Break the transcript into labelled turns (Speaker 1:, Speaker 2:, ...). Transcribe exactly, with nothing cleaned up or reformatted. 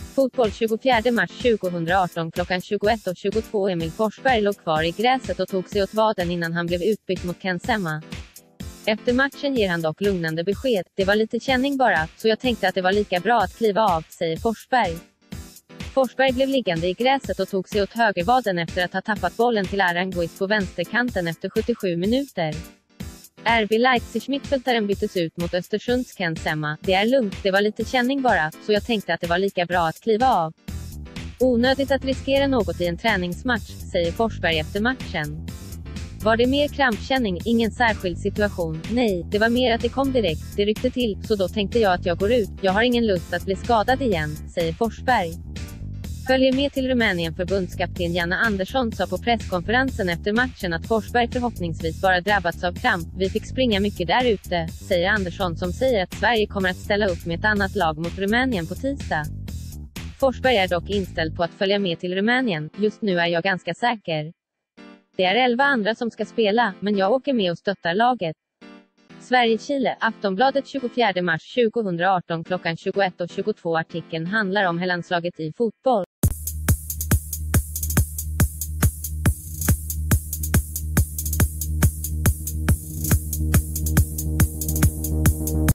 Speaker 1: Fotboll tjugofjärde mars tjugohundraarton klockan tjugoett och tjugotvå. Emil Forsberg låg kvar i gräset och tog sig åt vaden innan han blev utbytt mot Ken Sema. Efter matchen ger han dock lugnande besked. Det var lite känning bara, så jag tänkte att det var lika bra att kliva av, säger Forsberg. Forsberg blev liggande i gräset och tog sig åt högervaden efter att ha tappat bollen till Aranguiz på vänsterkanten efter sjuttiosju minuter. R B Leipzig-mittfältaren byttes ut mot Östersunds Ken Sema. Det är lugnt, det var lite känning bara, så jag tänkte att det var lika bra att kliva av. Onödigt att riskera något i en träningsmatch, säger Forsberg efter matchen. Var det mer krampkänning, ingen särskild situation? Nej, det var mer att det kom direkt, det ryckte till, så då tänkte jag att jag går ut. Jag har ingen lust att bli skadad igen, säger Forsberg. Följer med till Rumänien. Förbundskapten Janne Andersson sa på presskonferensen efter matchen att Forsberg förhoppningsvis bara drabbats av kramp. Vi fick springa mycket där ute, säger Andersson, som säger att Sverige kommer att ställa upp med ett annat lag mot Rumänien på tisdag. Forsberg är dock inställd på att följa med till Rumänien. Just nu är jag ganska säker. Det är elva andra som ska spela, men jag åker med och stöttar laget. Sverige-Chile, Aftonbladet tjugofjärde mars tjugohundraarton klockan tjugoett och tjugotvå. Artikeln handlar om herrlandslaget i fotboll.